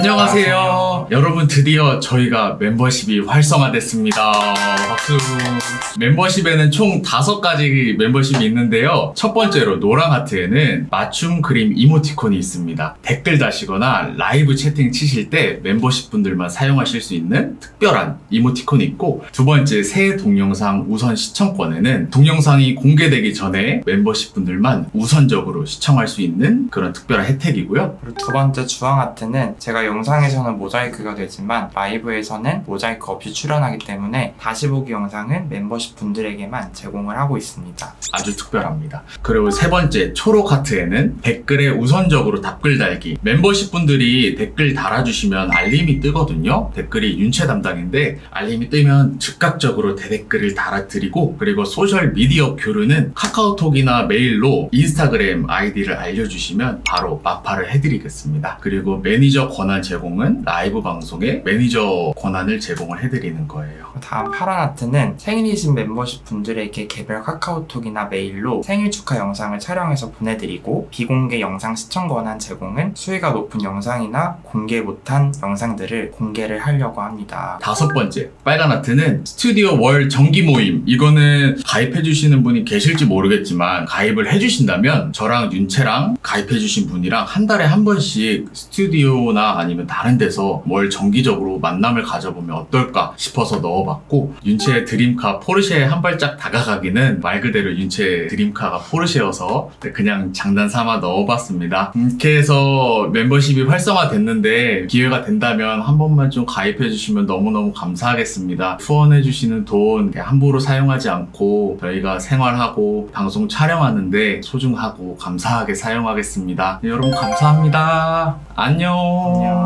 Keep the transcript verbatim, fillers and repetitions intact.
안녕하세요. 여러분, 드디어 저희가 멤버십이 활성화됐습니다. 박수. 멤버십에는 총 다섯 가지 멤버십이 있는데요. 첫 번째로 노랑 하트에는 맞춤 그림 이모티콘이 있습니다. 댓글 다시거나 라이브 채팅 치실 때 멤버십 분들만 사용하실 수 있는 특별한 이모티콘이 있고, 두 번째 새 동영상 우선 시청권에는 동영상이 공개되기 전에 멤버십 분들만 우선적으로 시청할 수 있는 그런 특별한 혜택이고요. 그리고 두 번째 주황 하트는 제가 영상에서는 모자이크가 되지만 라이브에서는 모자이크 없이 출연하기 때문에 다시 보기 영상은 멤버십 분들에게만 제공을 하고 있습니다. 아주 특별합니다. 그리고 세 번째 초록 하트에는 댓글에 우선적으로 답글 달기. 멤버십 분들이 댓글 달아주시면 알림이 뜨거든요. 댓글이 윤채 담당인데 알림이 뜨면 즉각적으로 대댓글을 달아드리고, 그리고 소셜 미디어 교류는 카카오톡이나 메일로 인스타그램 아이디를 알려주시면 바로 마파를 해드리겠습니다. 그리고 매니저 권한 제공은 라이브 방송에 매니저 권한을 제공을 해드리는 거예요. 다음 파란 하트는 생일이신 멤버십 분들에게 개별 카카오톡이나 메일로 생일 축하 영상을 촬영해서 보내드리고, 비공개 영상 시청 권한 제공은 수위가 높은 영상이나 공개 못한 영상들을 공개를 하려고 합니다. 다섯 번째 빨간 하트는 스튜디오 월 정기 모임. 이거는 가입해주시는 분이 계실지 모르겠지만 가입을 해주신다면 저랑 윤채랑 가입해주신 분이랑 한 달에 한 번씩 스튜디오나 아니면 다른 데서 월 정기적으로 만남을 가져보면 어떨까 싶어서 넣어봤고, 윤채의 드림카 포르쉐에 한 발짝 다가가기는 말 그대로 윤채의 드림카가 포르쉐여서 그냥 장난 삼아 넣어봤습니다. 이렇게 해서 멤버십이 활성화됐는데 기회가 된다면 한 번만 좀 가입해주시면 너무너무 감사하겠습니다. 후원해주시는 돈 함부로 사용하지 않고 저희가 생활하고 방송 촬영하는데 소중하고 감사하게 사용하겠습니다. 여러분 감사합니다. 안녕. 안녕.